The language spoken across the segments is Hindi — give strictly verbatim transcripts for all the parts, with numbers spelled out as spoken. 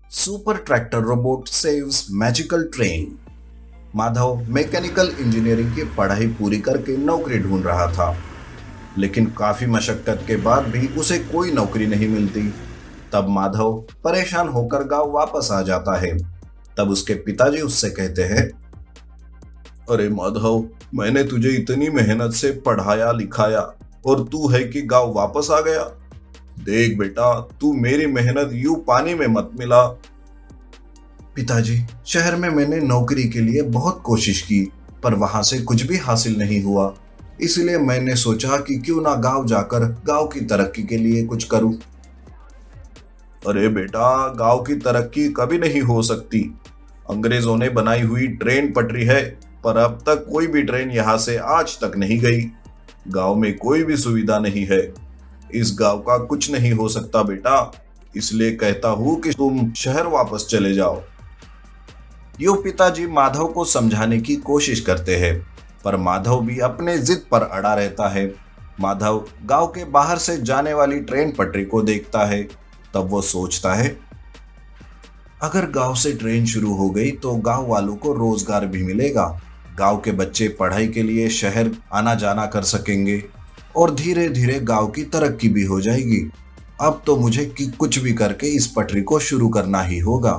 Super tractor robot saves magical train. Madhav mechanical engineering की पढ़ाई पूरी करके नौकरी ढूंढ रहा था, लेकिन काफी मशक्कत के बाद भी उसे कोई नौकरी नहीं मिलती। तब माधव परेशान होकर गांव वापस आ जाता है। तब उसके पिताजी उससे कहते हैं, अरे माधव, मैंने तुझे इतनी मेहनत से पढ़ाया लिखाया और तू है कि गांव वापस आ गया। देख बेटा, तू मेरी मेहनत यूं पानी में मत मिला। पिताजी, शहर में मैंने नौकरी के लिए बहुत कोशिश की, पर वहां से कुछ भी हासिल नहीं हुआ। इसलिए मैंने सोचा कि क्यों ना गांव जाकर गांव की तरक्की के लिए कुछ करूं। अरे बेटा, गांव की तरक्की कभी नहीं हो सकती। अंग्रेजों ने बनाई हुई ट्रेन पटरी है, पर अब तक कोई भी ट्रेन यहां से आज तक नहीं गई। गांव में कोई भी सुविधा नहीं है। इस गांव का कुछ नहीं हो सकता बेटा, इसलिए कहता हूं कि तुम शहर वापस चले जाओ। यो पिताजी माधव को समझाने की कोशिश करते हैं, पर माधव भी अपने जिद पर अड़ा रहता है। माधव गांव के बाहर से जाने वाली ट्रेन पटरी को देखता है। तब वो सोचता है, अगर गांव से ट्रेन शुरू हो गई तो गांव वालों को रोजगार भी मिलेगा। गांव के बच्चे पढ़ाई के लिए शहर आना जाना कर सकेंगे और धीरे धीरे गांव की तरक्की भी हो जाएगी। अब तो मुझे कि कुछ भी करके इस पटरी को शुरू करना ही होगा।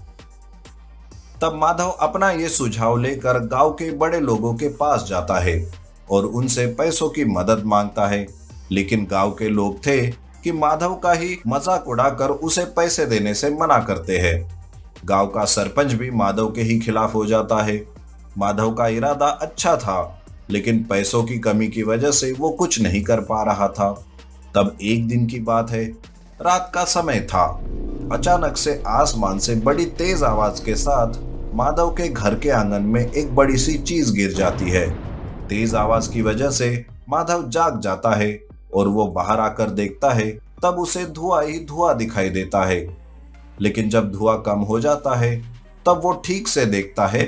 तब माधव अपना ये सुझाव लेकर गांव के बड़े लोगों के पास जाता है और उनसे पैसों की मदद मांगता है। लेकिन गांव के लोग थे कि माधव का ही मजाक उड़ाकर उसे पैसे देने से मना करते हैं। गांव का सरपंच भी माधव के ही खिलाफ हो जाता है। माधव का इरादा अच्छा था, लेकिन पैसों की कमी की वजह से वो कुछ नहीं कर पा रहा था। तब एक दिन की बात है, रात का समय था। अचानक से आसमान से बड़ी तेज आवाज के साथ माधव के घर के आंगन में एक बड़ी सी चीज गिर जाती है। तेज आवाज की वजह से माधव जाग जाता है और वो बाहर आकर देखता है। तब उसे धुआं ही धुआं दिखाई देता है। लेकिन जब धुआं कम हो जाता है, तब वो ठीक से देखता है,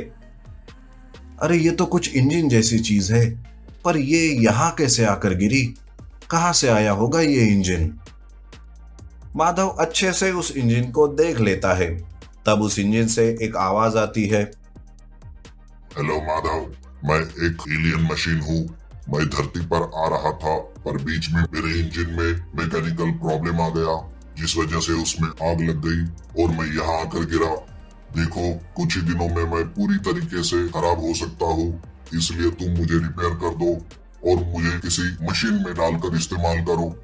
अरे ये तो कुछ इंजन जैसी चीज है, पर ये यहां कैसे आकर गिरी? कहां से आया होगा ये इंजन? माधव अच्छे से उस इंजन को देख लेता है। तब उस इंजन से एक आवाज आती है, हेलो माधव, मैं एक एलियन मशीन हूँ। मैं धरती पर आ रहा था, पर बीच में मेरे इंजन में मैकेनिकल प्रॉब्लम आ गया, जिस वजह से उसमें आग लग गई और मैं यहाँ आकर गिरा। देखो, कुछ ही दिनों में मैं पूरी तरीके से खराब हो सकता हूँ, इसलिए तुम मुझे रिपेयर कर दो और मुझे किसी मशीन में डालकर इस्तेमाल करो।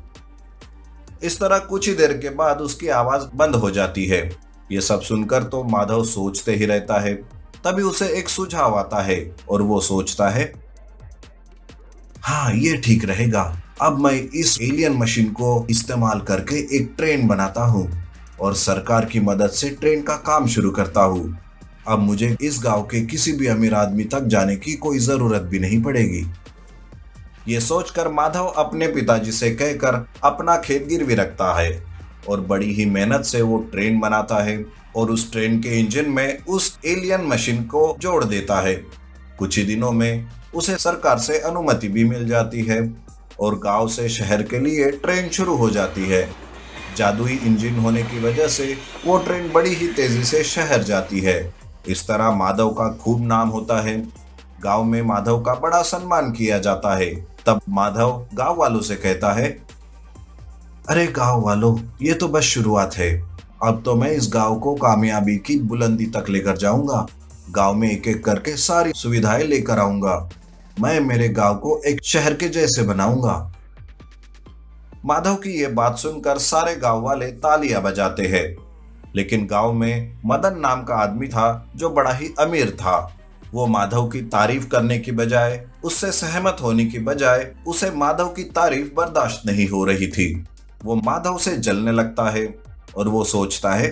इस तरह कुछ ही देर के बाद उसकी आवाज बंद हो जाती है। ये सब सुनकर तो माधव सोचते ही रहता है। तभी उसे एक सुझाव आता है और वो सोचता है, हाँ ये ठीक रहेगा। अब मैं इस एलियन मशीन को इस्तेमाल करके एक ट्रेन बनाता हूँ और सरकार की मदद से ट्रेन का काम शुरू करता हूँ। अब मुझे इस गांव के किसी भी अमीर आदमी तक जाने की कोई जरूरत भी नहीं पड़ेगी। ये सोचकर माधव अपने पिताजी से कहकर अपना खेत गिरवी रखता है और बड़ी ही मेहनत से वो ट्रेन बनाता है और उस ट्रेन के इंजन में उस एलियन मशीन को जोड़ देता है। कुछ ही दिनों में उसे सरकार से अनुमति भी मिल जाती है और गांव से शहर के लिए ट्रेन शुरू हो जाती है। जादुई इंजन होने की वजह से वो ट्रेन बड़ी ही तेजी से शहर जाती है। इस तरह माधव का खूब नाम होता है। गांव में माधव का बड़ा सम्मान किया जाता है। तब माधव गांव वालों से कहता है, अरे गांव वालों, ये तो बस शुरुआत है। अब तो मैं इस गांव को कामयाबी की बुलंदी तक लेकर जाऊंगा। गांव में एक एक करके सारी सुविधाएं लेकर आऊंगा। मैं मेरे गांव को एक शहर के जैसे बनाऊंगा। माधव की ये बात सुनकर सारे गांव वाले तालियां बजाते हैं। लेकिन गांव में मदन नाम का आदमी था जो बड़ा ही अमीर था। वो माधव की तारीफ करने की बजाय, उससे सहमत होने की बजाय उसे माधव की तारीफ बर्दाश्त नहीं हो रही थी। वो माधव से जलने लगता है और वो सोचता है,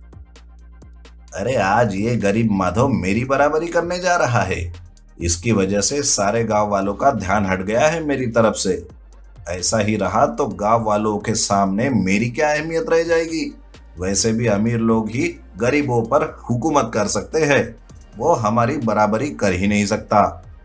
अरे आज ये गरीब माधव मेरी बराबरी करने जा रहा है। इसकी वजह से सारे गांव वालों का ध्यान हट गया है मेरी तरफ से। ऐसा ही रहा तो गांव वालों के सामने मेरी क्या अहमियत रह जाएगी? वैसे भी अमीर लोग ही गरीबों पर हुकूमत कर सकते हैं, वो हमारी बराबरी कर ही नहीं सकता।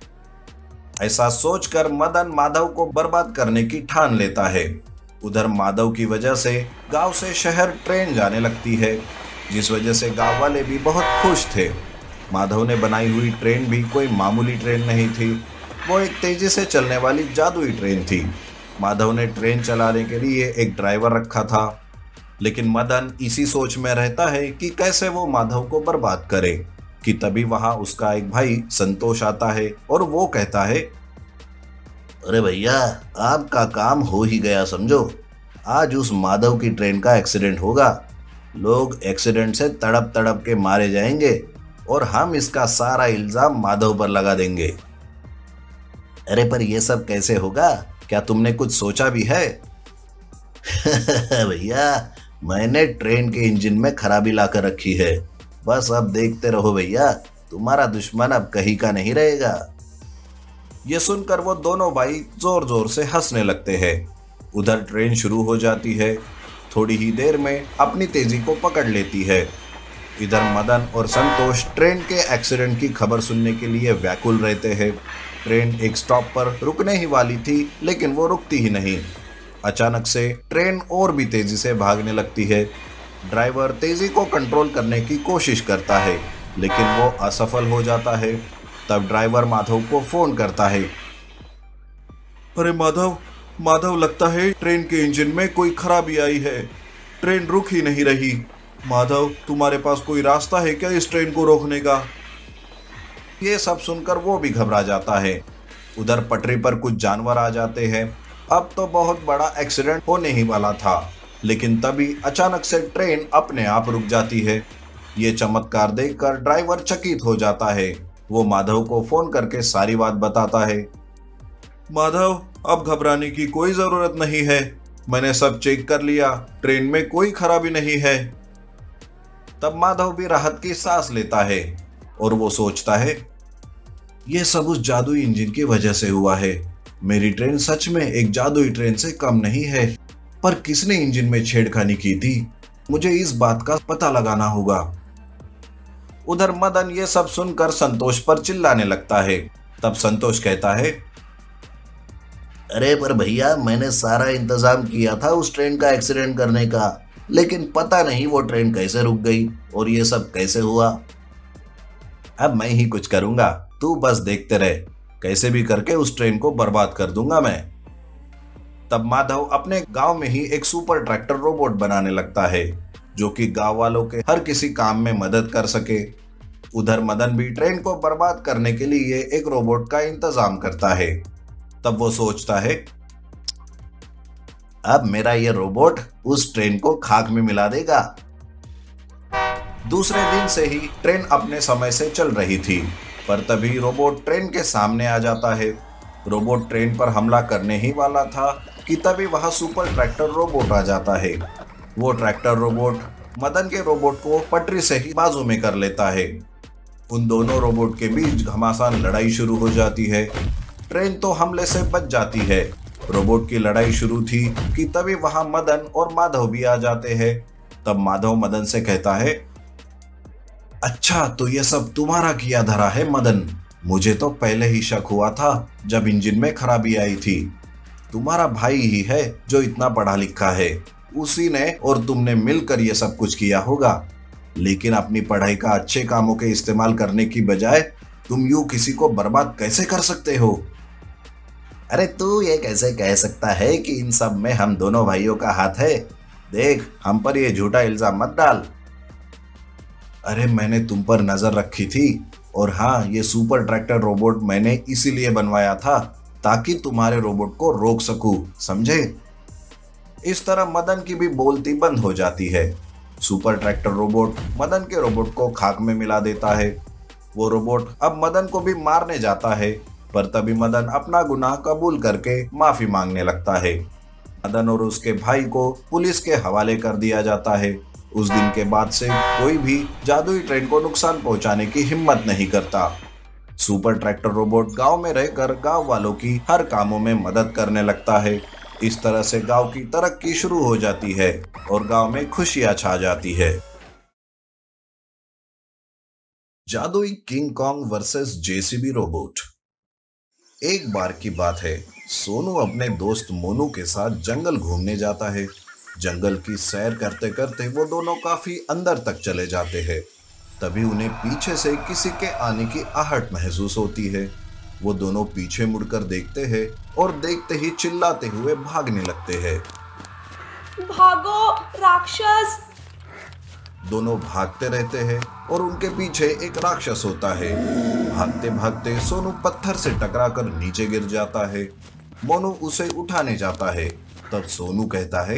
ऐसा सोचकर मदन माधव को बर्बाद करने की ठान लेता है। उधर माधव की वजह से गांव से शहर ट्रेन जाने लगती है। जिस वजह से गांव वाले भी बहुत खुश थे। माधव ने बनाई हुई ट्रेन भी कोई मामूली ट्रेन नहीं थी, वो एक तेजी से चलने वाली जादुई ट्रेन थी। माधव ने ट्रेन चलाने के लिए एक ड्राइवर रखा था, लेकिन मदन इसी सोच में रहता है कि कैसे वो माधव को बर्बाद करे कि तभी वहां उसका एक भाई संतोष आता है और वो कहता है, अरे भैया, आपका काम हो ही गया समझो। आज उस माधव की ट्रेन का एक्सीडेंट होगा। लोग एक्सीडेंट से तड़प तड़प के मारे जाएंगे और हम इसका सारा इल्जाम माधव पर लगा देंगे। अरे पर यह सब कैसे होगा? क्या तुमने कुछ सोचा भी है? भैया, मैंने ट्रेन के इंजन में खराबी लाकर रखी है। बस अब देखते रहो भैया, तुम्हारा दुश्मन अब कहीं का नहीं रहेगा। ये सुनकर वो दोनों भाई जोर जोर से हंसने लगते हैं। उधर ट्रेन शुरू हो जाती है, थोड़ी ही देर में अपनी तेजी को पकड़ लेती है। इधर मदन और संतोष ट्रेन के एक्सीडेंट की खबर सुनने के लिए व्याकुल रहते हैं। ट्रेन एक स्टॉप पर रुकने ही वाली थी, लेकिन वो रुकती ही नहीं। अचानक से ट्रेन और भी तेजी से भागने लगती है। ड्राइवर तेजी को कंट्रोल करने की कोशिश करता है, लेकिन वो असफल हो जाता है। तब ड्राइवर माधव को फोन करता है। अरे माधव, माधव लगता है ट्रेन के इंजन में कोई खराबी आई है, ट्रेन रुक ही नहीं रही। माधव, तुम्हारे पास कोई रास्ता है क्या इस ट्रेन को रोकने का? ये सब सुनकर वो भी घबरा जाता है। उधर पटरी पर कुछ जानवर आ जाते हैं। अब तो बहुत बड़ा एक्सीडेंट होने ही वाला था, लेकिन तभी अचानक से ट्रेन अपने आप रुक जाती है। ये चमत्कार देखकर ड्राइवर चकित हो जाता है। वो माधव को फोन करके सारी बात बताता है। माधव, अब घबराने की कोई जरूरत नहीं है, मैंने सब चेक कर लिया, ट्रेन में कोई खराबी नहीं है। तब माधव भी राहत की सांस लेता है और वो सोचता है, यह सब उस जादुई इंजन की वजह से हुआ है। मेरी ट्रेन सच में एक जादुई ट्रेन से कम नहीं है, पर किसने इंजन में छेड़खानी की थी, मुझे इस बात का पता लगाना होगा। उधर मदन ये सब सुनकर संतोष पर चिल्लाने लगता है। तब संतोष कहता है, अरे पर भैया, मैंने सारा इंतजाम किया था उस ट्रेन का एक्सीडेंट करने का, लेकिन पता नहीं वो ट्रेन कैसे रुक गई और ये सब कैसे हुआ। अब मैं ही कुछ करूंगा, तू बस देखते रहे, कैसे भी करके उस ट्रेन को बर्बाद कर दूंगा मैं। तब माधव अपने गांव में ही एक सुपर ट्रैक्टर रोबोट बनाने लगता है, जो कि गांव वालों के हर किसी काम में मदद कर सके। उधर मदन भी ट्रेन को बर्बाद करने के लिए एक रोबोट का इंतजाम करता है। तब वो सोचता है, अब मेरा ये रोबोट उस ट्रेन को खाक में मिला देगा। दूसरे दिन से ही ट्रेन अपने समय से चल रही थी, पर तभी रोबोट ट्रेन के सामने आ जाता है। रोबोट ट्रेन पर हमला करने ही वाला था कि तभी वहां सुपर ट्रैक्टर रोबोट आ जाता है। वो ट्रैक्टर रोबोट मदन के रोबोट को पटरी से ही बाजू में कर लेता है। उन दोनों रोबोट के बीच घमासान लड़ाई शुरू हो जाती है। ट्रेन तो हमले से बच जाती है। रोबोट की लड़ाई शुरू थी कि तभी वहां मदन और माधव भी आ जाते हैं। तब माधव मदन से कहता है, अच्छा तो ये सब तुम्हारा किया धरा है मदन, मुझे तो पहले ही शक हुआ था जब इंजन में खराबी आई थी। तुम्हारा भाई ही है जो इतना पढ़ा लिखा है, उसी ने और तुमने मिलकर ये सब कुछ किया होगा। लेकिन अपनी पढ़ाई का अच्छे कामों के इस्तेमाल करने की बजाय तुम यूं किसी को बर्बाद कैसे कर सकते हो? अरे तू ये कैसे कह सकता है कि इन सब में हम दोनों भाइयों का हाथ है? देख, हम पर ये झूठा इल्जाम मत डाल। अरे मैंने तुम पर नजर रखी थी, और हाँ, ये सुपर ट्रैक्टर रोबोट मैंने इसीलिए बनवाया था ताकि तुम्हारे रोबोट को रोक सकूं, समझे? इस तरह मदन की भी बोलती बंद हो जाती है। सुपर ट्रैक्टर रोबोट मदन के रोबोट को खाक में मिला देता है। वो रोबोट अब मदन को भी मारने जाता है, पर तभी मदन अपना गुनाह कबूल करके माफी मांगने लगता है। मदन और उसके भाई को पुलिस के हवाले कर दिया जाता है। उस दिन के बाद से कोई भी जादुई ट्रेन को नुकसान पहुंचाने की हिम्मत नहीं करता। सुपर ट्रैक्टर रोबोट गांव में रहकर गांव वालों की हर कामों में मदद करने लगता है। इस तरह से गांव की तरक्की शुरू हो जाती है और गांव में खुशियां छा जाती है। जादुई King Kong versus JCB robot. एक बार की बात है, सोनू अपने दोस्त मोनू के साथ जंगल घूमने जाता है। जंगल की सैर करते करते वो दोनों काफी अंदर तक चले जाते हैं। तभी उन्हें पीछे से किसी के आने की आहट महसूस होती है। वो दोनों पीछे मुड़कर देखते हैं और देखते ही चिल्लाते हुए भागने लगते हैं। भागो राक्षस! दोनों भागते रहते हैं और उनके पीछे एक राक्षस होता है। भागते भागते सोनू पत्थर से टकराकर नीचे गिर जाता है। मोनू उसे उठाने जाता है। तब सोनू कहता है,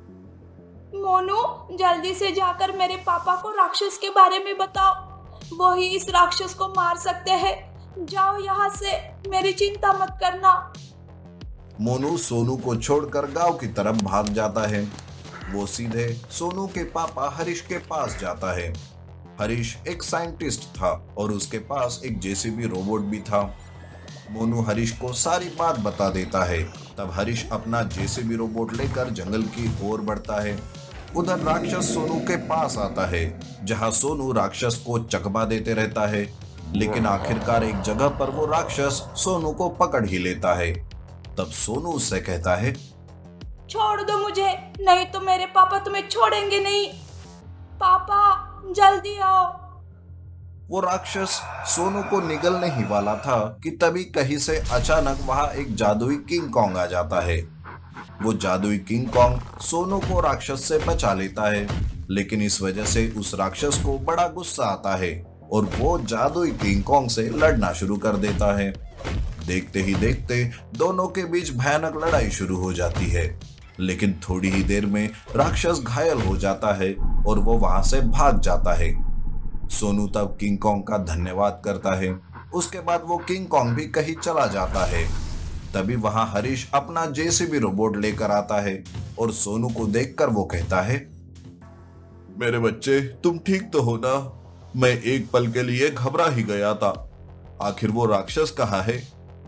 मोनू, जल्दी से जाकर मेरे पापा को राक्षस के बारे में बताओ। वो ही इस राक्षस को मार सकते हैं। जाओ यहाँ से, मेरी चिंता मत करना। मोनू सोनू को छोड़कर गांव की तरफ भाग जाता है। वो सीधे सोनू के पापा हरीश के पास जाता है। हरीश एक साइंटिस्ट था और उसके पास एक जेसीबी रोबोट भी था। मोनू हरीश को सारी बात बता देता है। तब हरीश अपना जेसीबी रोबोट लेकर जंगल की ओर बढ़ता है। उधर राक्षस सोनू के पास आता है, जहां सोनू राक्षस को चकमा देते रहता है। लेकिन आखिरकार एक जगह पर वो राक्षस सोनू को पकड़ ही लेता है। तब सोनू उससे कहता है, छोड़ दो मुझे, नहीं तो मेरे पापा तुम्हें छोड़ेंगे नहीं। पापा जल्दी आओ। वो राक्षस सोनू को निगलने ही वाला था कि तभी कहीं से अचानक वहां एक जादुई किंग कॉन्ग आ जाता है। वो जादुई किंग कॉन्ग सोनू को राक्षस से बचा लेता है। लेकिन इस वजह से उस राक्षस को बड़ा गुस्सा आता है और वो जादुई किंग कॉन्ग से लड़ना शुरू कर देता है। देखते ही देखते दोनों के बीच भयानक लड़ाई शुरू हो जाती है। लेकिन थोड़ी ही देर में राक्षस घायल हो जाता है और वो वहां से भाग जाता है। सोनू तब किंग कॉन्ग का धन्यवाद करता है। उसके बाद वो किंग कॉन्ग भी कहीं चला जाता है। तभी वहां हरीश अपना जेसीबी रोबोट लेकर आता है और सोनू को देखकर वो कहता है, मेरे बच्चे, तुम ठीक तो हो ना? मैं एक पल के लिए घबरा ही गया था। आखिर वो राक्षस कहाँ है?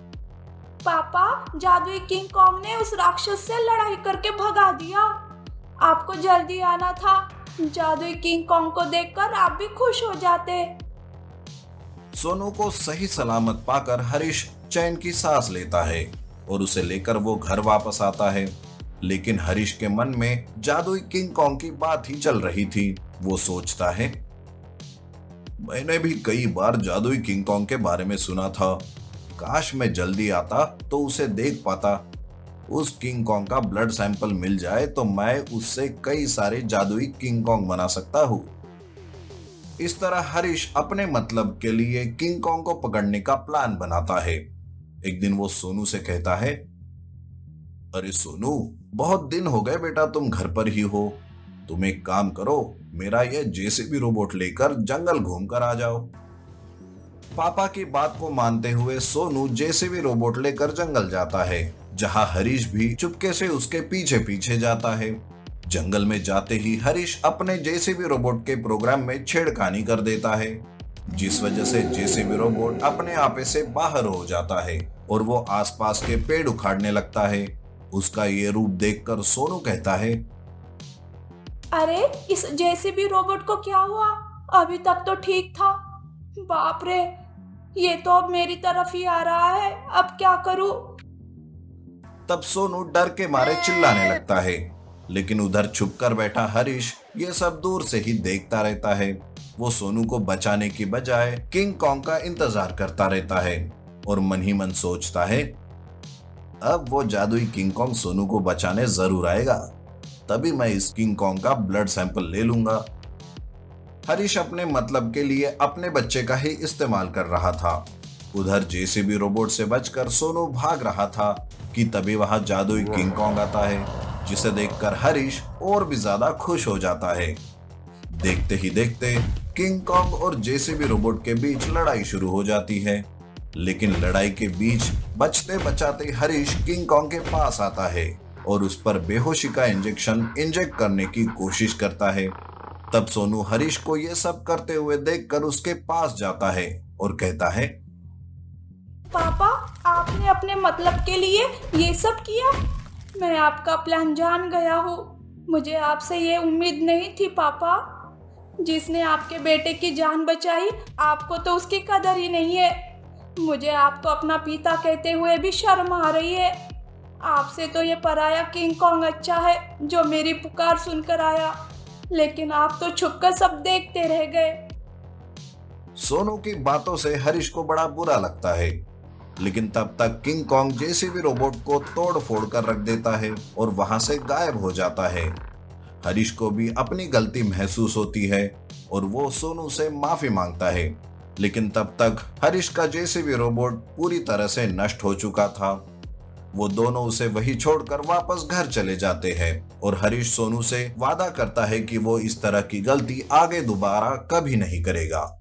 पापा, जादुई किंग कॉन्ग ने उस राक्षस से लड़ाई करके भगा दिया। आपको जल्दी आना था। जादुई किंग कॉन्ग को देखकर आप भी खुश हो जाते। सोनू को सही सलामत पाकर हरीश चैन की सांस लेता है और उसे लेकर वो घर वापस आता है। लेकिन हरीश के मन में जादुई किंग कॉन्ग की बात ही चल रही थी। वो सोचता है, मैंने भी कई बार जादुई किंग कॉन्ग के बारे में सुना था। काश मैं जल्दी आता तो उसे देख पाता। उस किंग कॉन्ग का ब्लड सैंपल मिल जाए तो मैं उससे कई सारे जादुई किंग कॉन्ग बना सकता हूँ। इस तरह हरीश अपने मतलब के लिए किंग कॉन्ग को पकड़ने का प्लान बनाता है। एक दिन वो सोनू से कहता है, अरे सोनू, बहुत दिन हो गए बेटा तुम घर पर ही हो। तुम एक काम करो, मेरा ये जेसीबी रोबोट लेकर जंगल घूम कर आ जाओ। पापा की बात को मानते हुए सोनू जेसीबी रोबोट लेकर जंगल जाता है, जहां हरीश भी चुपके से उसके पीछे पीछे जाता है। जंगल में जाते ही हरीश अपने जेसीबी रोबोट के प्रोग्राम में छेड़खानी कर देता है, जिस वजह से जेसीबी रोबोट अपने आपे से बाहर हो जाता है और वो आसपास के पेड़ उखाड़ने लगता है। उसका ये रूप देखकर सोनू कहता है, अरे इस जेसीबी रोबोट को क्या हुआ? अभी तक तो ठीक था। बाप रे, ये तो अब मेरी तरफ ही आ रहा है। अब क्या करूं? तब सोनू डर के मारे चिल्लाने लगता है। लेकिन उधर छुपकर बैठा हरीश ये सब दूर से ही देखता रहता है। वो सोनू को बचाने की बजाय किंग कॉन्ग का इंतजार करता रहता है और मन ही मन सोचता है, अब वो जादुई किंग कॉन्ग सोनू को बचाने जरूर आएगा, तभी मैं इस किंग कॉन्ग का ब्लड सैंपल ले लूंगा। हरीश अपने मतलब के लिए अपने बच्चे का ही इस्तेमाल कर रहा था। उधर जेसीबी रोबोट से बचकर सोनू भाग रहा था कि तभी वहां जादुई किंग कॉन्ग आता है, जिसे देखकर हरीश और भी ज्यादा खुश हो जाता है। देखते ही देखते किंग कॉन्ग और जेसीबी रोबोट के बीच लड़ाई शुरू हो जाती है। लेकिन लड़ाई के बीच बचते बचाते हरीश किंग कॉन्ग के पास आता है और उस पर बेहोशी का इंजेक्शन इंजेक्ट करने की कोशिश करता है। तब सोनू हरीश को यह सब करते हुए देखकर उसके पास जाता है और कहता है, पापा, आपने अपने मतलब के लिए ये सब किया? मैं आपका प्लान जान गया हूँ। मुझे आपसे ये उम्मीद नहीं थी पापा। जिसने आपके बेटे की जान बचाई, आपको तो उसकी कदर ही नहीं है। मुझे आपको अपना पिता कहते हुए भी शर्म आ रही है। आपसे तो ये पराया किंग कॉन्ग अच्छा है जो मेरी पुकार सुनकर आया, लेकिन आप तो छुपकर सब देखते रह गए। सोनू की बातों से हरीश को बड़ा बुरा लगता है, लेकिन तब तक किंग कॉन्ग जेसीबी रोबोट को तोड़ फोड़ कर रख देता है और वहां से गायब हो जाता है। हरीश को भी अपनी गलती महसूस होती है और वो सोनू से माफी मांगता है, लेकिन तब तक हरीश का जेसीबी रोबोट पूरी तरह से नष्ट हो चुका था। वो दोनों उसे वही छोड़कर वापस घर चले जाते हैं और हरीश सोनू से वादा करता है कि वो इस तरह की गलती आगे दोबारा कभी नहीं करेगा।